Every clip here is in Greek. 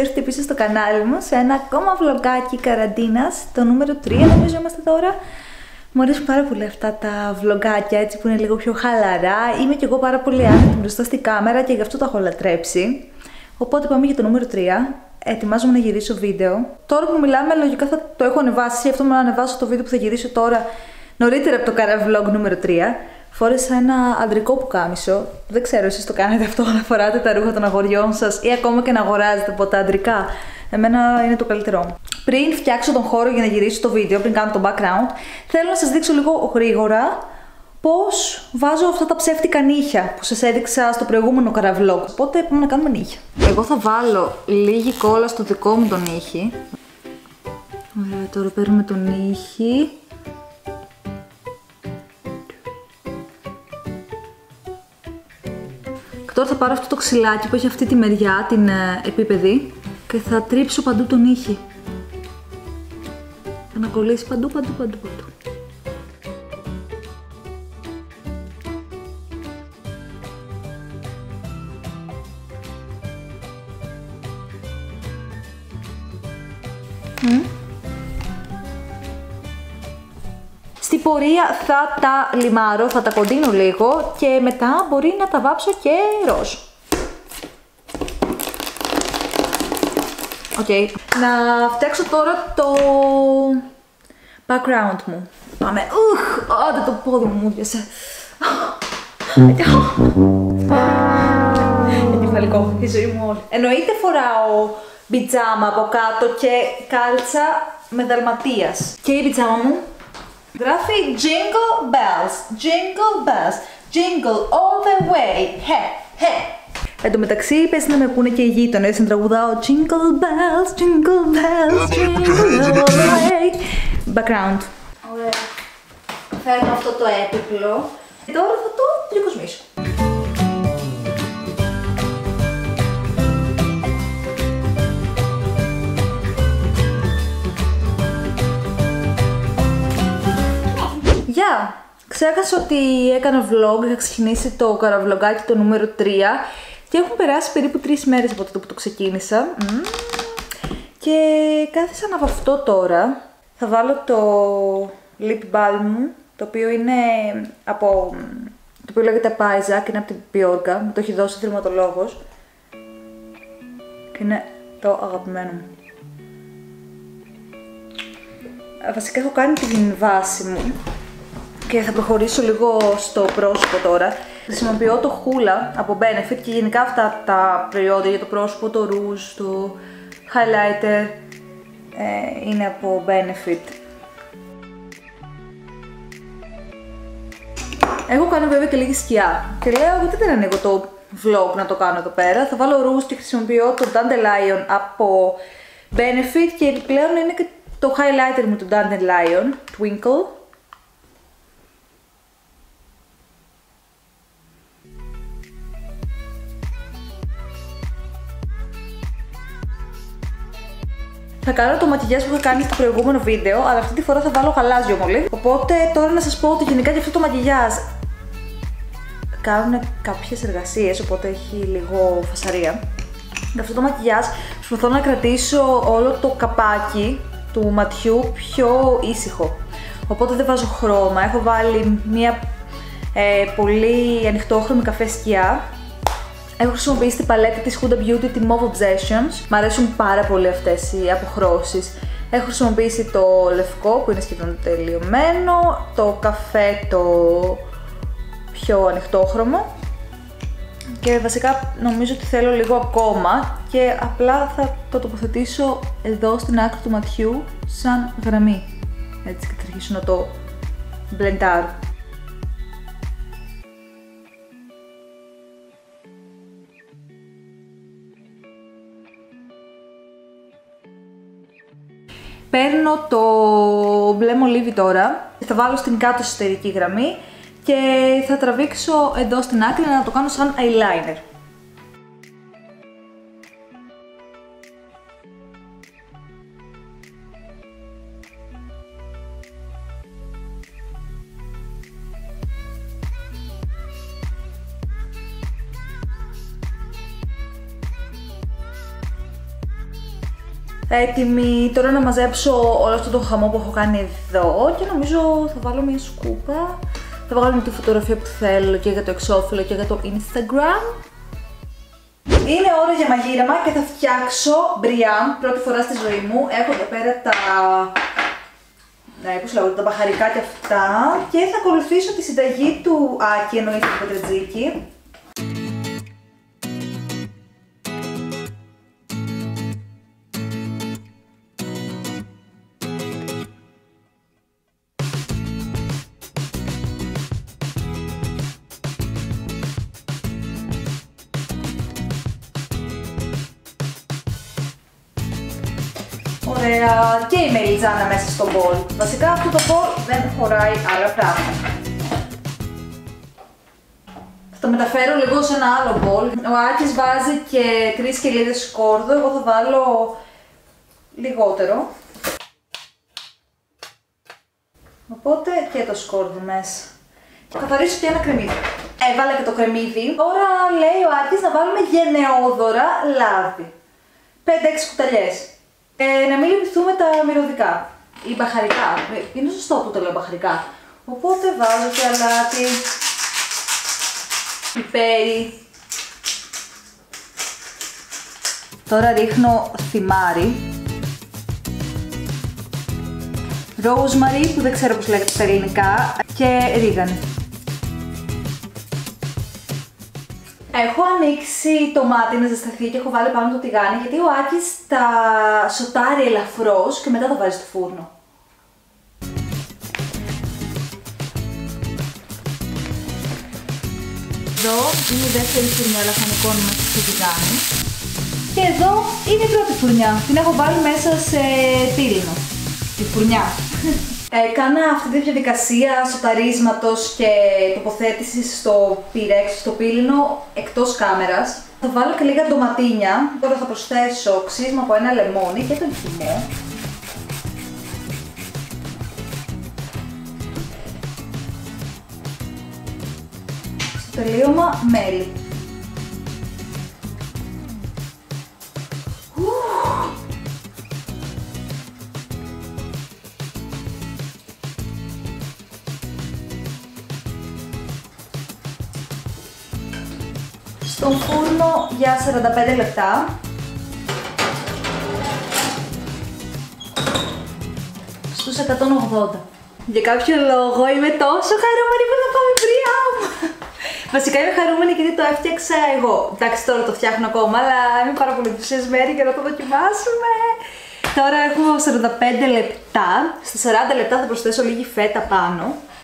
έρθετε πίσω στο κανάλι μου σε ένα ακόμα βλογκάκι καραντίνας, το νούμερο 3 νομίζω είμαστε τώρα. Μου αρέσουν πάρα πολύ αυτά τα βλογκάκια, έτσι που είναι λίγο πιο χαλαρά. Είμαι κι εγώ πάρα πολύ άνετη μπροστά στη κάμερα και γι' αυτό το έχω λατρέψει. Οπότε πάμε για το νούμερο 3. Ετοιμάζομαι να γυρίσω βίντεο. Τώρα που μιλάμε, λογικά θα το έχω ανεβάσει. Αυτό με να ανεβάσω το βίντεο που θα γυρίσω τώρα νωρίτερα από το vlog νούμερο 3. Φόρεσα ένα αντρικό πουκάμισο. Δεν ξέρω, εσείς το κάνετε αυτό να φοράτε τα ρούχα των αγοριών σας ή ακόμα και να αγοράζετε από τα αντρικά. Εμένα είναι το καλύτερό. Πριν φτιάξω τον χώρο για να γυρίσω το βίντεο, πριν κάνω το background, θέλω να σας δείξω λίγο γρήγορα πώς βάζω αυτά τα ψεύτικα νύχια που σας έδειξα στο προηγούμενο vlog. Οπότε πάμε να κάνουμε νύχια. Εγώ θα βάλω λίγη κόλλα στο δικό μου τον νύχι. Ωραία, τώρα παίρνουμε τον νύχι. Και τώρα θα πάρω αυτό το ξυλάκι που έχει αυτή τη μεριά, την επίπεδη, και θα τρίψω παντού τον νύχι. Θα να κολλήσει παντού. Στην πορεία θα τα λιμάρω, θα τα κοντίνω λίγο και μετά μπορεί να τα βάψω και ροζ. Okay. Να φτιάξω τώρα το background μου. Πάμε. Άντε το πόδι μου πιάσε. Εγκεφαλικό, η ζωή μου όλη. Εννοείται φοράω πιτζάμα από κάτω και κάλτσα με δαλματίας. Και η πιτζάμα μου γράφει Jingle Bells, Jingle Bells, Jingle all the way, he. Εν τω μεταξύ, πες να με πούνε και οι γείτονες να τραγουδάω Jingle Bells, Jingle Bells, Jingle all the way. Background. Ωραία. Φέρνω αυτό το έπιπλο και τώρα θα το τρικοσμήσω. Γεια! Ξέχασα ότι έκανα vlog, είχα ξεκινήσει το καραβλογκάκι το νούμερο 3 και έχουν περάσει περίπου 3 μέρες από τότε που το ξεκίνησα. Και κάθισα να βαφτώ τώρα. Θα βάλω το lip balm μου, το οποίο είναι από... το οποίο λέγεται Paisa και είναι από την Biorga, μου το έχει δώσει ο θερματολόγος και είναι το αγαπημένο μου. Βασικά έχω κάνει την βάση μου και θα προχωρήσω λίγο στο πρόσωπο τώρα. Χρησιμοποιώ το Hoola από Benefit και γενικά αυτά τα προϊόντα για το πρόσωπο, το rouge, το highlighter είναι από Benefit. Έχω κάνει βέβαια και λίγη σκιά και λέω γιατί δεν ανοίγω το vlog να το κάνω εδώ πέρα. Θα βάλω rouge και χρησιμοποιώ το Dandelion από Benefit και επιπλέον είναι και το highlighter μου, το Dandelion Twinkle. Θα κάνω το μακιγιάζ που είχα κάνει στο προηγούμενο βίντεο, αλλά αυτή τη φορά θα βάλω γαλάζιο μολύβ. Οπότε τώρα να σας πω ότι γενικά για αυτό το μακιγιάζ κάνουν κάποιες εργασίες, οπότε έχει λίγο φασαρία. Για αυτό το μακιγιάζ προσπαθώ να κρατήσω όλο το καπάκι του ματιού πιο ήσυχο. Οπότε δεν βάζω χρώμα, έχω βάλει μια πολύ ανοιχτόχρωμη καφέ σκιά. Έχω χρησιμοποιήσει την παλέτα της Huda Beauty, τη Mauve Obsessions. Μ' αρέσουν πάρα πολύ αυτές οι αποχρώσεις. Έχω χρησιμοποιήσει το λευκό που είναι σχεδόν τελειωμένο, το καφέ το πιο ανοιχτόχρωμο και βασικά νομίζω ότι θέλω λίγο ακόμα και απλά θα το τοποθετήσω εδώ στην άκρη του ματιού σαν γραμμή. Έτσι και θα αρχίσω να το μπλεντάρω. Παίρνω το μπλε μολύβι τώρα, θα βάλω στην κάτω εσωτερική γραμμή και θα τραβήξω εδώ στην άκρη να το κάνω σαν eyeliner. έτοιμη τώρα να μαζέψω όλο αυτό το χαμό που έχω κάνει εδώ και νομίζω θα βάλω μια σκούπα. Θα βγάλω τη φωτογραφία που θέλω και για το εξώφυλλο και για το Instagram. Είναι ώρα για μαγείρεμα και θα φτιάξω μπριάμ πρώτη φορά στη ζωή μου. Έχω εδώ πέρα τα... πώς λέγονται, τα μπαχαρικά και αυτά. Και θα ακολουθήσω τη συνταγή του Άκη, εννοείται του Πετρετζίκη. Ωραία, και η μελιτζάνα μέσα στο μπολ. Βασικά αυτό το μπολ δεν χωράει άλλα πράγματα. Θα το μεταφέρω λίγο σε ένα άλλο μπολ. Ο Άκης βάζει και 3 σκελίδες σκόρδο, εγώ θα βάλω λιγότερο. Οπότε και το σκόρδο μέσα. Θα καθαρίσω και ένα κρεμμύδι. Έβαλα και το κρεμμύδι. Τώρα λέει ο Άκης να βάλουμε γενναιόδωρα λάδι. 5-6 κουταλιές. Να μην λυπηθούμε τα μυρωδικά ή μπαχαρικά. Είναι σωστό που το λέω μπαχαρικά. Οπότε βάζω και αλάτι, πιπέρι. Τώρα ρίχνω θυμάρι, rosemary που δεν ξέρω πώς λέγεται στα ελληνικά και ρίγανη. Έχω ανοίξει το μάτι να ζεσταθεί και έχω βάλει πάνω το τηγάνι γιατί ο Άκης τα σοτάρει ελαφρώς και μετά τα βάζει στο φούρνο. Εδώ είναι η δεύτερη φουρνιά λαχανικών μέσα στο τηγάνι. Και εδώ είναι η πρώτη φουρνιά. Την έχω βάλει μέσα σε πύλινο. Τη φουρνιά. Έκανα αυτή τη διαδικασία σοταρίσματος και τοποθέτησης στο πυρέξ, στο πύλινο, εκτός κάμερας. Θα βάλω και λίγα ντοματίνια. Τώρα θα προσθέσω ξύσμα από ένα λεμόνι και τον χυμό. Στο τελείωμα μέλι. Στον φούρνο για 45 λεπτά. Στους 180. Για κάποιο λόγο είμαι τόσο χαρούμενη που θα πάμε μπριάμ. Βασικά είμαι χαρούμενη γιατί το έφτιαξα εγώ. Εντάξει, τώρα το φτιάχνω ακόμα, αλλά είμαι πάρα πολύ ενθουσιασμένη για να το δοκιμάσουμε. Τώρα έχουμε 45 λεπτά. Στα 40 λεπτά θα προσθέσω λίγη φέτα πάνω.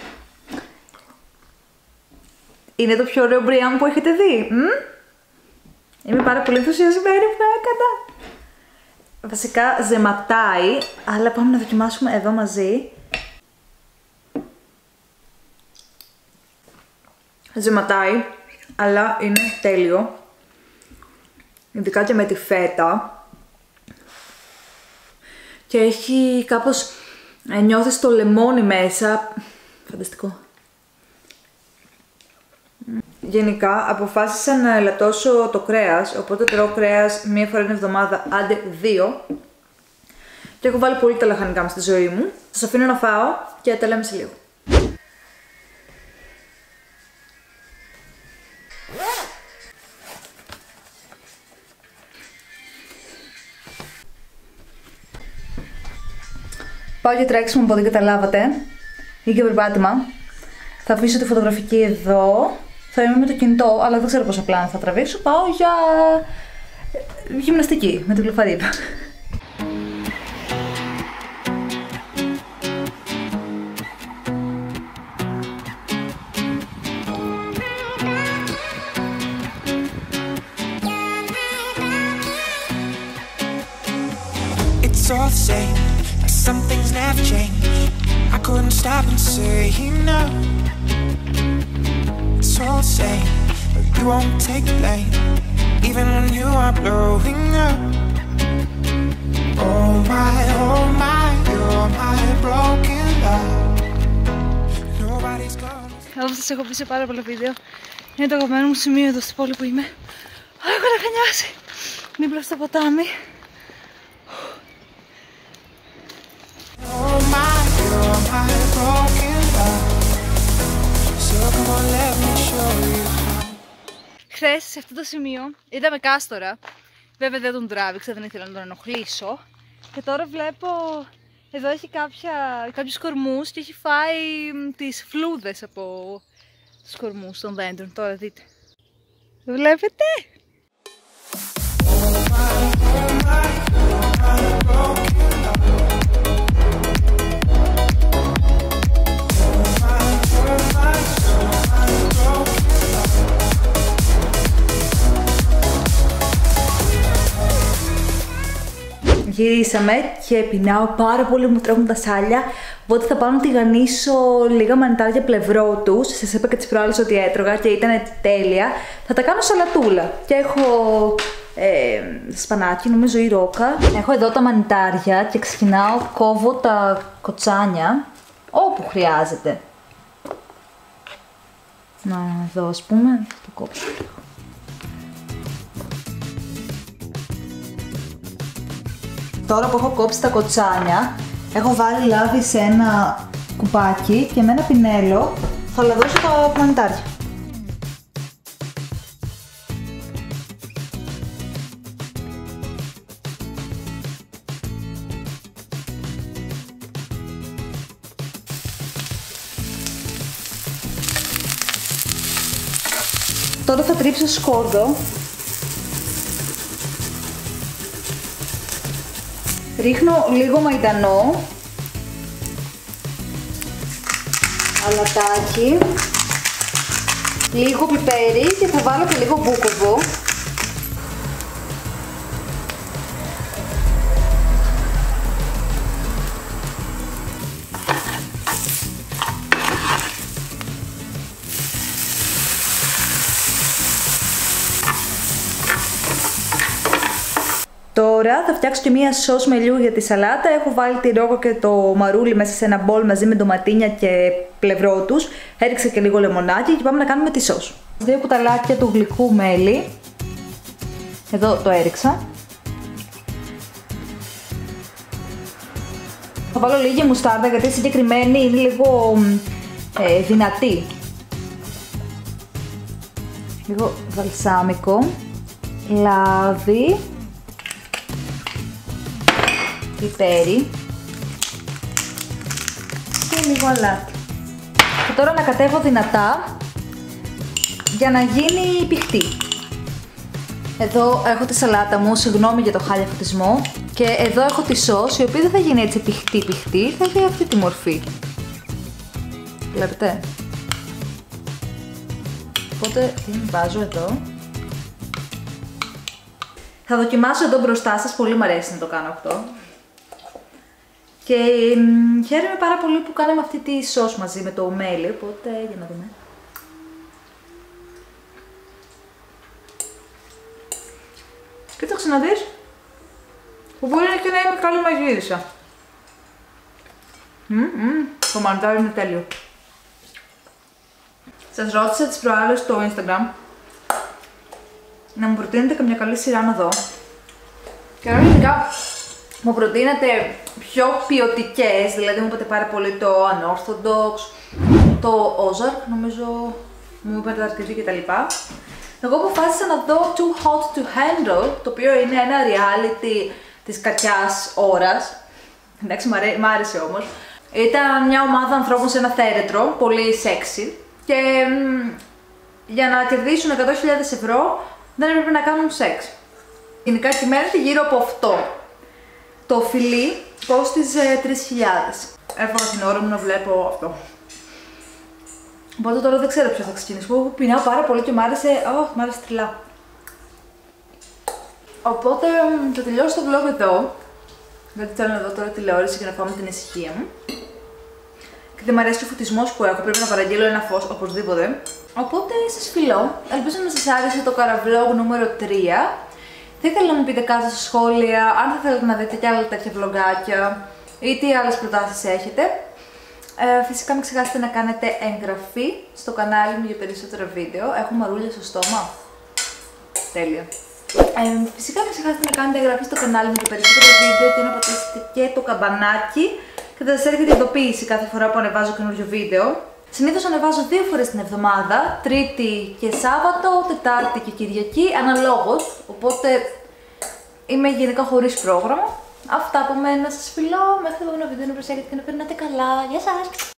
Είναι το πιο ωραίο μπριάμ που έχετε δει. Είμαι πάρα πολύ ενθουσιασμένη που έκανα. Βασικά ζεματάει, αλλά πάμε να δοκιμάσουμε εδώ μαζί. Ζεματάει, αλλά είναι τέλειο. Ειδικά και με τη φέτα. Και έχει κάπως... νιώθεις το λεμόνι μέσα. Φανταστικό. Γενικά αποφάσισα να ελαττώσω το κρέας, οπότε τρώω κρέας μία φορά την εβδομάδα, άντε 2. Και έχω βάλει πολύ τα λαχανικά μου στη ζωή μου. Σας αφήνω να φάω και τα λέμε σε λίγο. Πάω για τρέξιμο που δεν καταλάβατε ή για περπάτημα. Θα αφήσω τη φωτογραφική εδώ. Θα είμαι με το κινητό, αλλά δεν ξέρω πόσο πλάνο θα τραβήξω. Πάω για γυμναστική με την κλωφαρίδα. It's all the same, like some things never change. I couldn't stop and say no. It's all the same, but you won't take the blame, even when you are blowing up. Oh my, you're my broken love. Nobody's gonna... Όπως σας έχω πει σε πάρα πολλά βίντεο, είναι το αγαπημένο μου σημείο εδώ στην πόλη που είμαι. Έχω λαχανιάσει δίπλα στο ποτάμι. Χθες σε αυτό το σημείο είδαμε κάστορα. Βέβαια δεν τον τράβηξα, δεν ήθελα να τον ενοχλήσω. Και τώρα βλέπω εδώ έχει κάποιους κορμούς και έχει φάει τις φλούδες από τους κορμούς των δέντρων. Τώρα δείτε. Βλέπετε? Γυρίσαμε και πεινάω πάρα πολύ, μου τρέχουν τα σάλια. Οπότε θα πάω να τηγανίσω λίγα μανιτάρια πλευρό τους. Σας είπα και τις προάλλες ότι έτρωγα και ήταν τέλεια. Θα τα κάνω σαλατούλα. Και έχω σπανάκι, νομίζω, ή ρόκα. Έχω εδώ τα μανιτάρια και ξεκινάω, κόβω τα κοτσάνια όπου χρειάζεται. Να, εδώ ας πούμε, θα το κόψω λίγο. Τώρα που έχω κόψει τα κοτσάνια, έχω βάλει λάδι σε ένα κουπάκι και με ένα πινέλο θα λαδώσω τα μανιτάρια. Τώρα θα τρίψω σκόρδο. Ρίχνω λίγο μαϊντανό, αλατάκι, λίγο πιπέρι και θα βάλω και λίγο μπούκοβο. Τώρα θα φτιάξω και μία σως μελιού για τη σαλάτα. Έχω βάλει τη ρόκο και το μαρούλι μέσα σε ένα μπολ μαζί με ντοματίνια και πλευρό τους. Έριξα και λίγο λεμονάκι και πάμε να κάνουμε τη σως. 2 κουταλάκια του γλυκού μέλι. Εδώ το έριξα. Θα βάλω λίγη μουστάρδα γιατί συγκεκριμένη είναι λίγο δυνατή. Λίγο βαλσάμικο. Λάδι. Πιπέρι και λίγο αλάτι. Και τώρα ανακατεύω δυνατά για να γίνει πηχτή. Εδώ έχω τη σαλάτα μου, συγγνώμη για το χάλια φωτισμό. Και εδώ έχω τη σως, η οποία δεν θα γίνει έτσι πηχτή, θα έχει αυτή τη μορφή. Βλέπετε? Οπότε την βάζω εδώ. Θα δοκιμάσω εδώ μπροστά σας, πολύ μου αρέσει να το κάνω αυτό. Και χαίρομαι πάρα πολύ που κάναμε αυτή τη σως μαζί με το μέλι, οπότε για να δούμε. Κοίταξε να δεις, που μπορεί και να είμαι καλή μαγείρισα. Το μανιτάρι είναι τέλειο. Σας ρώτησα τις προάλλες στο Instagram να μου προτείνετε καμιά καλή σειρά να δω. Και γενικά μου προτείνετε πιο ποιοτικές, δηλαδή μου είπατε πάρα πολύ το Unorthodox, το Ozark, νομίζω μου είπατε αρκετή κτλ. Εγώ αποφάσισα να δω Too Hot to Handle, το οποίο είναι ένα reality της κακιάς ώρας. Εντάξει, μ' άρεσε όμως. Ήταν μια ομάδα ανθρώπων σε ένα θέρετρο, πολύ sexy, και για να κερδίσουν 100.000 ευρώ δεν έπρεπε να κάνουν σεξ. Γενικά κυμαίνεται γύρω από αυτό. Το φιλί κόστιζε 3.000. Έφαγα την ώρα μου να βλέπω αυτό. Οπότε τώρα δεν ξέρω ποιο θα ξεκινήσω. Εγώ πεινάω πάρα πολύ και μ' άρεσε τριλά. Οπότε θα τελειώσω το vlog εδώ. Γιατί θέλω να δω τώρα τηλεόραση και να φάω με την ησυχία μου. Και δεν μ' αρέσει ο φωτισμός που έχω, πρέπει να παραγγείλω ένα φως οπωσδήποτε. Οπότε σας φιλώ. Ελπίζω να σας άρεσε το καραβλόγ νούμερο 3. Θα ήθελα να μου πείτε κάτω στα σχόλια αν θα θέλετε να δείτε και άλλα τέτοια vlogάκια ή τι άλλες προτάσεις έχετε. Φυσικά μην ξεχάσετε να κάνετε εγγραφή στο κανάλι μου για περισσότερα βίντεο. Έχω μαρούλια στο στόμα. Τέλεια. Φυσικά μην ξεχάσετε να κάνετε εγγραφή στο κανάλι μου για περισσότερα βίντεο και να πατήσετε και το καμπανάκι και θα σας έρχεται ειδοποίηση κάθε φορά που ανεβάζω καινούριο βίντεο. Συνήθως ανεβάζω 2 φορές την εβδομάδα, Τρίτη και Σάββατο, Τετάρτη και Κυριακή, αναλόγως, οπότε είμαι γενικά χωρίς πρόγραμμα. Αυτά από μένα, σας φιλώ, μέχρι το επόμενο βίντεο, να προσέχετε και να περνάτε καλά. Γεια σας!